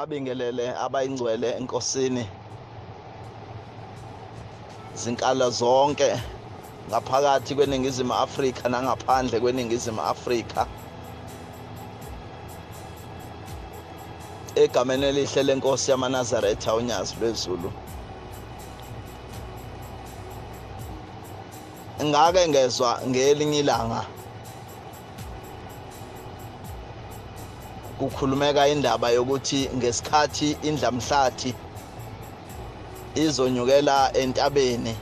ngibabingelele abayingcwele enkosini zinkala zonke ngaphakathi kweningizimu Afrika nangaphandle kweningizimu Afrika egameni elihle lenkosi yamanazaretha unyazi lwezulu. Ngake ngezwa ngelinye ilanga kukhulumeka indaba yokuthi ngesikhathi indlamhlathi izonyukela entabeni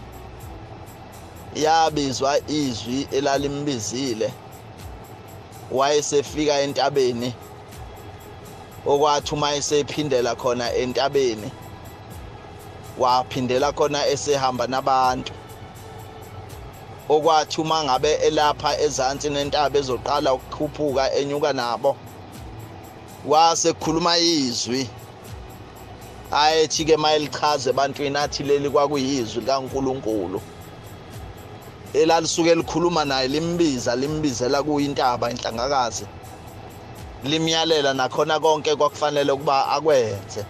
yabizwa izwi elalimbizile wayesefika entabeni okwathi uma esephindela khona entabeni waphindela khona esehamba nabantu okwathi uma ngabe elapha ezansi nentaba ezoqala ukukhuphuka enyuka nabo wase khuluma izwi ayethi ke mayelichaze ebantwini athi leli kwakuyizwi kaNkuluNkulu elalisuke likhuluma naye limbizela kuyintaba inhlangakazi limyalela nakhona konke kwakufanele ukuba akwenze.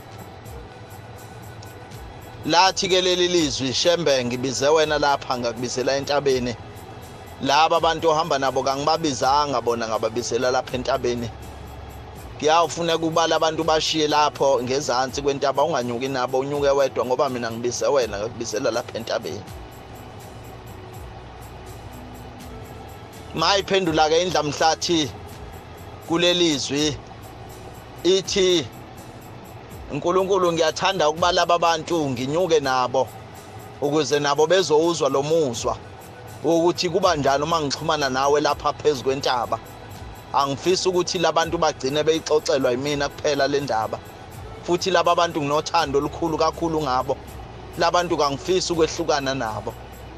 Lathi ke leli lizwi Shembe ngibize wena lapha ngakubizela entabeni laba abantu ohamba nabo kangibabizanga bona ngababizela lapha entabeni. Kuyafuna kubala abantu bashiye lapho ngezansi kwentaba unganyuki nabo unyuke wedwa ngoba mina ngibize wena ngakubizela lapha entabeni. Mayiphendula ke indlamhlathi kulelizwi ithi uNkulunkulu ngiyathanda ukuba laba bantu nginyuke nabo ukuze nabo bezowuzwa lo muzwa ukuthi kuba njani uma ngixhumana nawe lapha phezulu kwentaba. Angifisi ukuthi labantu bagcine beyixoxelwa yimina kuphela le ndaba futhi laba bantu nginothando olukhulu kakhulu ngabo. Labantu kangifisi ukwehlukana nabo.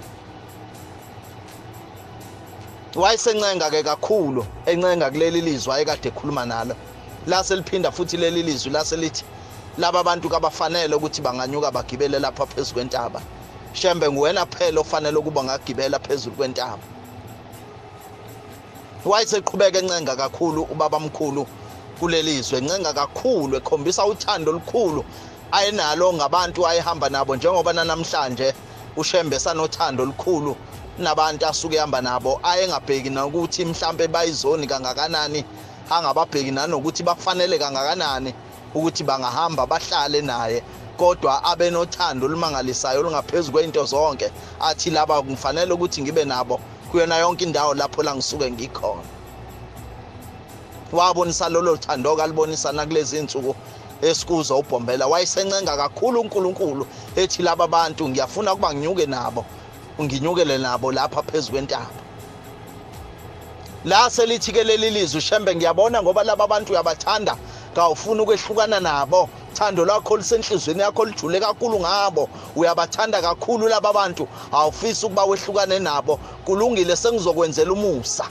Wayesencenga ke kakhulu encenga kuleli lizwi ayekade ekhuluma nalo lase liphinda futhi leli lizwi lase lithi laba bantu kabafanele ukuthi banganyuka bagibele lapha phezulu kwentaba. Shembe nguwena phela ofanele ukuba ngagibela phezulu kwentaba. Wayeseqhubeka encenga kakhulu ubabamkhulu kulelizwe encenga kakhulu ekhombisa uthando olukhulu ayenalo ngabantu ayehamba nabo njengoba namhlanje uShembe sanothando olukhulu nabantu asuke ehamba nabo ayengabheki nokuthi mhlambe bayizoni kangakanani angababheki nanokuthi bafanele kangakanani ukuthi bangahamba bahlale naye kodwa abenothando olumangalisayo olungaphezulu kweinto zonke athi laba kufanele ukuthi ngibe nabo kuyona yonke indawo lapho la ngisuke ngikhona. Wabonisa lolo thando kalibonisa nakulezi insuku esikuzo ubhombela wayesencenga kakhulu uNkulunkulu ethi laba bantu ngiyafuna ukuba nginyuke nabo unginyukele nabo lapha phezulu kwentaba. La selithi ke leli lizwi Shembe ngiyabona ngoba laba bantu uyabathanda kawufuna ukwehlukana nabo thando lakho lisenhlizweni yakho lijule kakhulu ngabo uyabathanda kakhulu laba bantu awufisi ukuba wehlukane nabo kulungile sengizokwenzela umusa.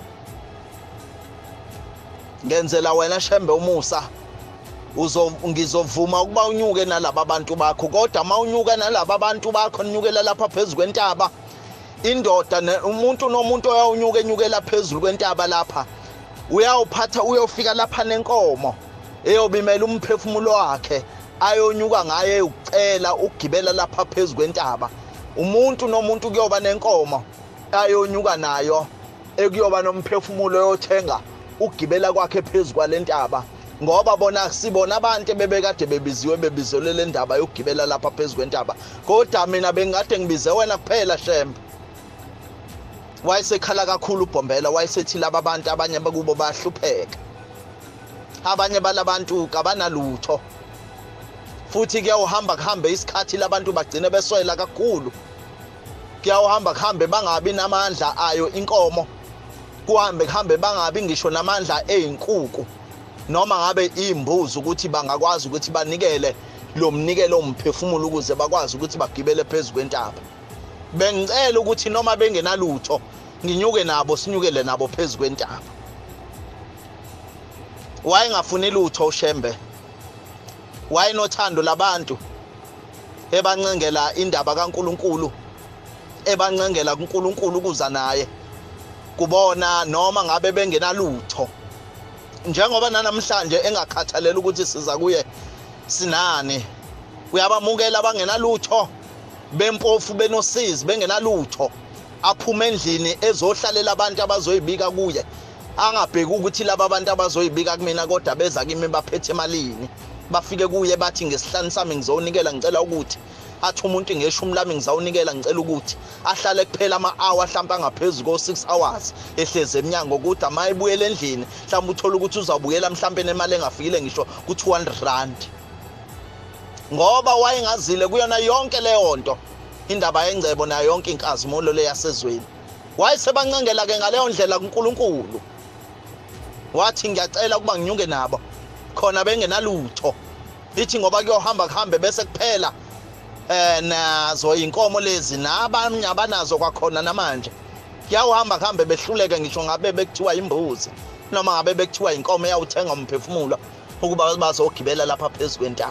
Ngenzela wena Shembe umusa ngizovuma ukuba unyuke nalaba bantu bakho kodwa mawunyuka nalaba bantu bakho ninyukela lapha phezulu kwentaba indoda umuntu nomuntu oyawunyukela phezulu kwentaba lapha uyawuphatha uyofika lapha nenkomo eyobimela umphefumulo wakhe ayonyuka ngaye ucela ukugibela lapha phezulu kwentaba. Umuntu nomuntu kuyoba nenkomo ayonyuka nayo ekuyoba nomphefumulo yothenga ukugibela kwakhe phezulu kwalentaba ngoba bona sibona abantu bebekade bebizelwe le ndaba yokugibela lapha phezulu kwentaba kodwa mina bengikade ngibize wena kuphela Shembe. Wayesekhala kakhulu ubhombela wayesethi laba bantu abanye bakubo bahlupheka abanye balabantu kabanalutho futhi kuyawuhamba kuhambe isikhathi labantu bagcine beswela kakhulu. Kuyawuhamba kuhambe bangabi namandla ayo inkomo kuhambe bangabi ngisho namandla einkukhu noma ngabe imbuzi ukuthi bangakwazi ukuthi banikele lo mnikelo omphefumulo ukuze bakwazi ukuthi bagibele phezulu kwentaba. Bengicela ukuthi noma bengenalutho nginyuke nabo sinyukele nabo phezulu kwentaba. Wayengafuni lutho uShembe wayenothando labantu ebancengela indaba kaNkuluNkulu ebancengela kuNkuluNkulu kuza naye kubona noma ngabe bengenalutho njengoba namhlanje engakhathalela ukuthi siza kuye sinani, uyabamukela abangenalutho, bempofu benosizi bengenalutho, aphume endlini ezohlalela abantu abazoyibika kuye, angabheki ukuthi laba abantu abazoyibika kumina kodwa beza kimi baphethe emalini, bafike kuye bathi ngesihlanu sami ngizonikela, ngicela ukuthi athi umuntu ngeshumi lami ngizawunikela, ngicela ukuthi ahlale kuphela ama-hour mhlawumbe angaphezulu ko-6 hours ehlezi eminyango, ukuthi amayibuyele endlini mhlawumbe uthole ukuthi uzawubuyela mhlawumbe nemali engafikile ngisho ku-200 ngoba wayengazile kuyona yonke leyo nto, indaba yengcebo nayo yonke inkazimulo leyasezweni. Wayesebancengela-ke ngaleyo ndlela kuNkulunkulu, wathi ngiyacela ukuba nginyuke nabo khona bengenalutho, ithi ngoba kuyohamba kuhambe bese kuphela nazo inkomo lezi nabanye abanazo kwakhona namanje kuyawuhamba kuhambe behluleke ngisho ngabe bekuthiwa imbuzi noma ngabe bekuthiwa inkomo eyawuthenga umphefumulo ukuba bazogibela lapha phezulu kwentaba.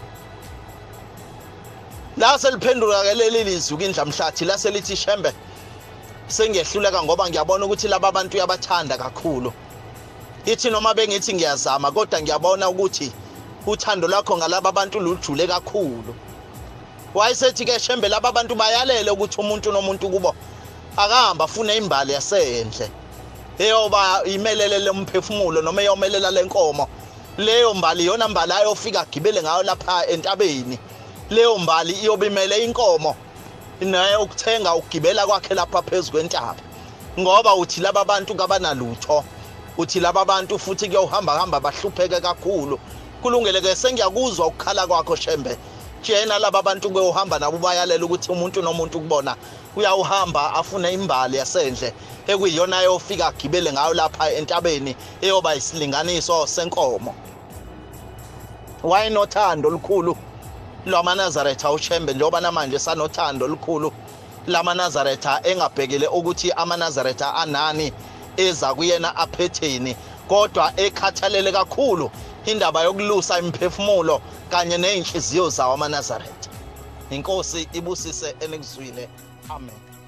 La seliphendula-ke leli lizwi kindlamhlathi la selithi Shembe, sengiyehluleka ngoba ngiyabona ukuthi laba abantu uyabathanda kakhulu. Ithi noma bengithi ngiyazama kodwa ngiyabona ukuthi uthando lwakho ngalaba abantu lujule kakhulu. Wayesethi-ke Shembe laba abantu bayalele ukuthi umuntu nomuntu kubo akahamba afune imbali yasendle eyoba imelele lomphefumulo noma eyomelela lenkomo. Leyo mbali iyona mbali ayofika agibele ngayo lapha entabeni. Leyo mbali iyobimele inkomo naye ukuthenga ukugibela kwakhe lapha phezulu kwentaba, ngoba uthi laba bantu kabanalutho, uthi laba bantu futhi kuyohamba bahlupheke kakhulu. Kulungile-ke sengiyakuzwa ukukhala kwakho Shembe, tshena laba bantu kuyohamba nabo bayalela ukuthi umuntu nomuntu kubona uyawuhamba afune imbali yasendle ekuyiyona yofika agibele ngayo lapha entabeni eyoba isilinganiso senkomo. Wayenothando olukhulu lamanazaretha uShembe, njengoba namanje sanothando olukhulu lamanazaretha, engabhekele ukuthi amanazaretha anani eza kuyena aphetheni, kodwa ekhathalele kakhulu indaba yokulusa imphefumulo kanye nezinhliziyo zawo amanazaretha. Inkosi ibusise enikuzwile. Amen.